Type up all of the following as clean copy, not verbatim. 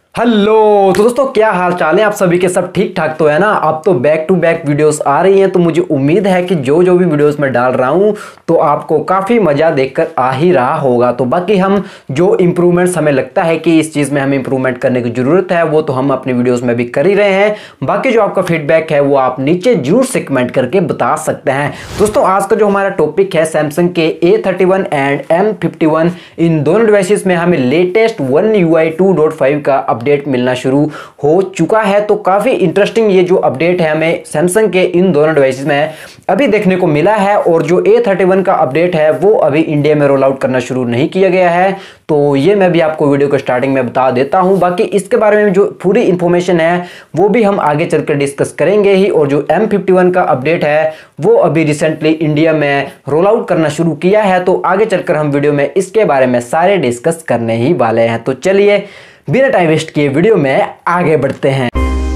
Hello. तो दोस्तों क्या हाल चाल है आप सभी के, सब ठीक ठाक तो है ना। अब तो बैक टू बैक वीडियोस आ रही हैं, तो मुझे उम्मीद है कि जो जो भी वीडियोस मैं डाल रहा हूं तो आपको काफ़ी मज़ा देखकर आ ही रहा होगा। तो बाकी हम जो इम्प्रूवमेंट्स हमें लगता है कि इस चीज़ में हमें इम्प्रूवमेंट करने की ज़रूरत है वो तो हम अपनी वीडियोज़ में भी कर ही रहे हैं। बाकी जो आपका फीडबैक है वो आप नीचे जरूर से कमेंट करके बता सकते हैं। दोस्तों आज का जो हमारा टॉपिक है सैमसंग के A31 एंड M51, इन दोनों डिवाइसेस में हमें लेटेस्ट One UI 2.5 का अपडेट मिलना शुरू हो चुका है। तो काफी इंटरेस्टिंग ये जो अपडेट है हमें सैमसंग के इन दोनों डिवाइसेस में अभी देखने को मिला है। और जो A31 का अपडेट है वो अभी इंडिया में रोल आउट करना शुरू नहीं किया गया है, तो ये मैं भी आपको वीडियो के स्टार्टिंग में बता देता हूं। बाकी इसके बारे में जो पूरी इंफॉर्मेशन है वो भी हम आगे चलकर डिस्कस करेंगे ही। और जो M51 का अपडेट है वो अभी रिसेंटली इंडिया में रोल आउट करना शुरू किया है, तो आगे चलकर हम वीडियो में इसके बारे में सारे डिस्कस करने ही वाले हैं। तो चलिए बिना टाइम वेस्ट किए वीडियो में आगे बढ़ते हैं।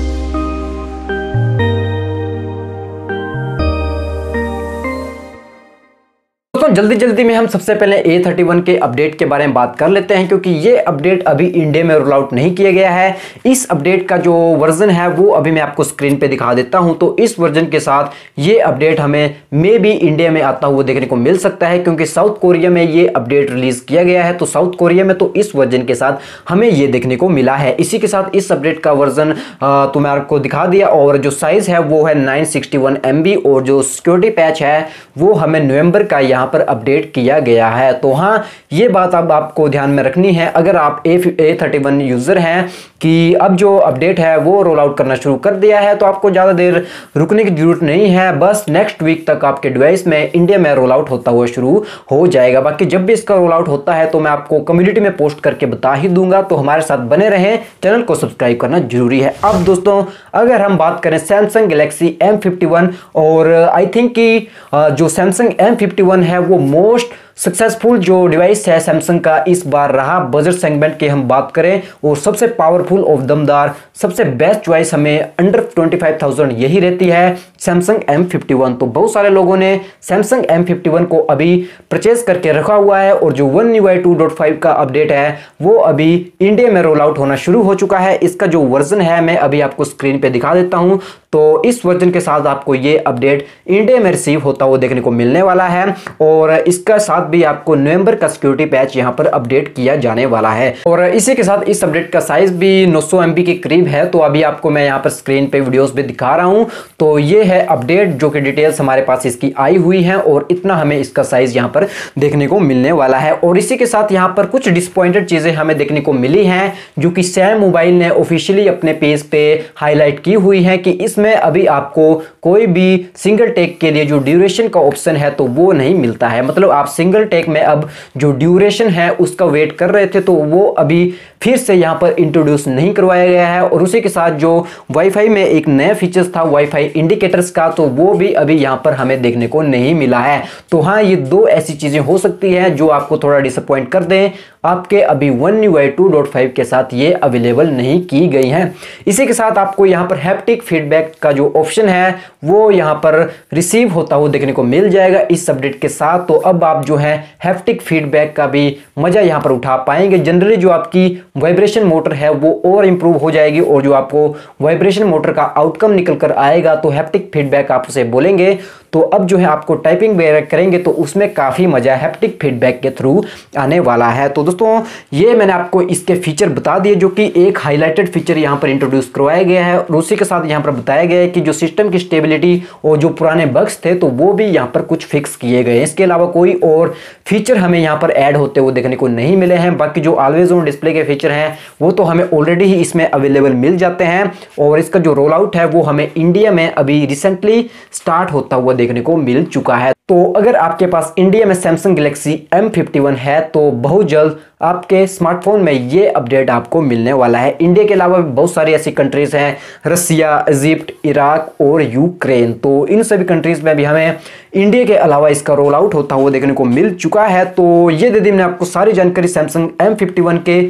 जल्दी जल्दी में हम सबसे पहले A31 के अपडेट के बारे में बात कर लेते हैं, क्योंकि ये अपडेट अभी इंडिया में रोल आउट नहीं किया गया है। इस अपडेट का जो वर्जन है वो अभी मैं आपको स्क्रीन पे दिखा देता हूं। तो इस वर्जन के साथ ये अपडेट हमें मे बी इंडिया में आता हुआ देखने को मिल सकता है, क्योंकि साउथ कोरिया में ये अपडेट रिलीज किया गया है। तो साउथ कोरिया में तो इस वर्जन के साथ हमें ये देखने को मिला है। इसी के साथ इस अपडेट का वर्जन तो मैं आपको दिखा दिया, और जो साइज है वो है 961 MB, और जो सिक्योरिटी पैच है वो हमें नवंबर का यहाँ पर अपडेट किया गया है। तो हाँ, ये बात अब आपको ध्यान में रखनी है अगर आप A31 यूजर हैं कि अब जो अपडेट है वो रोल आउट करना शुरू कर दिया है, तो आपको ज़्यादा देर रुकने की जरूरत नहीं है। बस नेक्स्ट वीक तक आपके डिवाइस में इंडिया में रोल आउट होता हुआ शुरू हो जाएगा। बाकी जब भी इसका रोल आउट होता है तो मैं आपको कम्युनिटी में पोस्ट करके बता ही दूंगा, तो हमारे साथ बने रहें, चैनल को सब्सक्राइब करना जरूरी है। अब दोस्तों अगर हम बात करें सैमसंग गैलेक्सी M51, और आई थिंक कि जो सैमसंग M51 है वो मोस्ट सक्सेसफुल जो डिवाइस है सैमसंग का इस बार रहा। बजट सेगमेंट की हम बात करें और सबसे पावरफुल और दमदार सबसे बेस्ट चॉइस हमें अंडर 25,000 यही रहती है सैमसंग M51। तो बहुत सारे लोगों ने सैमसंग M51 को अभी परचेज करके रखा हुआ है, और जो One UI 2.5 का अपडेट है वो अभी इंडिया में रोल आउट होना शुरू हो चुका है। इसका जो वर्जन है मैं अभी आपको स्क्रीन पे दिखा देता हूं। तो इस वर्जन के साथ आपको ये अपडेट इंडिया में रिसीव होता हुआ देखने को मिलने वाला है, और इसका साथ भी आपको नवंबर का सिक्योरिटी पैच यहां पर अपडेट किया जाने वाला है। और इसी के साथ इस अपडेट का साइज भी 900 MB के करीब है। तो अभी आपको मैं यहां पर स्क्रीन पे वीडियोस भी दिखा रहा हूं। तो ये है अपडेट जो कि डिटेल्स हमारे पास इसकी आई हुई है, और इतना हमें इसका साइज यहां पर देखने को मिलने वाला है। और इसी के साथ यहां पर कुछ डिसअपॉइंटेड चीजें हमें देखने को मिली हैं, जो कि सैम मोबाइल ने ऑफिशियली अपने पेज पे हाईलाइट की हुई है कि इसमें अभी आपको कोई भी सिंगल टेक के लिए जो ड्यूरेशन का ऑप्शन है तो वो नहीं मिलता है। मतलब आप सिंगल टेक में अब जो ड्यूरेशन है उसका वेट कर रहे थे, तो वो अभी फिर से यहां पर इंट्रोड्यूस नहीं करवाया गया है। और उसी के साथ जो वाईफाई में एक नया फीचर्स था वाईफाई इंडिकेटर्स का, तो वो भी अभी यहां पर हमें देखने को नहीं मिला है। तो हाँ, ये दो ऐसी चीजें हो सकती है जो आपको थोड़ा डिसअपॉइंट कर दें। आपके अभी One UI 2.5 के साथ ये अवेलेबल नहीं की गई हैं। इसी के साथ आपको यहाँ पर हैप्टिक फीडबैक का जो ऑप्शन है वो यहाँ पर रिसीव होता हुआ देखने को मिल जाएगा इस अपडेट के साथ। तो अब आप जो है हैप्टिक फीडबैक का भी मजा यहाँ पर उठा पाएंगे। जनरली जो आपकी वाइब्रेशन मोटर है वो और इंप्रूव हो जाएगी, और जो आपको वाइब्रेशन मोटर का आउटकम निकल कर आएगा तो हैप्टिक फीडबैक आप उसे बोलेंगे तो अब जो है आपको टाइपिंग वगैरह करेंगे तो उसमें काफ़ी मज़ा हैप्टिक फीडबैक के थ्रू आने वाला है। तो दोस्तों ये मैंने आपको इसके फीचर बता दिए, जो कि एक हाईलाइटेड फीचर यहाँ पर इंट्रोड्यूस करवाया गया है, और उसी के साथ यहाँ पर बताया गया है कि जो सिस्टम की स्टेबिलिटी और जो पुराने बग्स थे तो वो भी यहाँ पर कुछ फिक्स किए गए हैं। इसके अलावा कोई और फीचर हमें यहाँ पर ऐड होते हुए देखने को नहीं मिले हैं। बाकी जो ऑलवेज ऑन डिस्प्ले के फीचर हैं वो तो हमें ऑलरेडी ही इसमें अवेलेबल मिल जाते हैं, और इसका जो रोल आउट है वो हमें इंडिया में अभी रिसेंटली स्टार्ट होता हुआ देखने को मिल चुका है। तो अगर आपके पास इंडिया में सैमसंग गैलेक्सी M51 है तो बहुत जल्द आपके स्मार्टफोन में ये अपडेट आपको मिलने वाला है। इंडिया के अलावा बहुत सारी ऐसी कंट्रीज हैं, रसिया, इजिप्ट, इराक और यूक्रेन। तो इन सभी कंट्रीज में भी हमें इंडिया के अलावा इसका रोल आउट होता हुआ देखने को मिल चुका है। तो ये दे दी मैंने आपको सारी जानकारी सैमसंग M51 के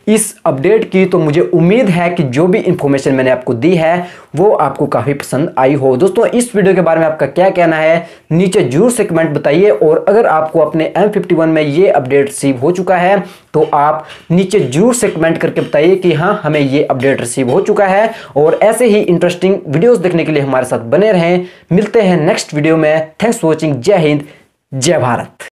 इस अपडेट की, तो मुझे उम्मीद है कि जो भी इंफॉर्मेशन मैंने आपको दी है वो आपको काफ़ी पसंद आई हो। दोस्तों इस वीडियो के बारे में आपका क्या कहना है नीचे जरूर से कमेंट बताइए, और अगर आपको अपने M51 में ये अपडेट रिसीव हो चुका है तो आप नीचे जरूर से कमेंट करके बताइए कि हाँ हमें ये अपडेट रिसीव हो चुका है। और ऐसे ही इंटरेस्टिंग वीडियोस देखने के लिए हमारे साथ बने रहें। मिलते हैं नेक्स्ट वीडियो में। Thanks for watching. जय हिंद, जय भारत।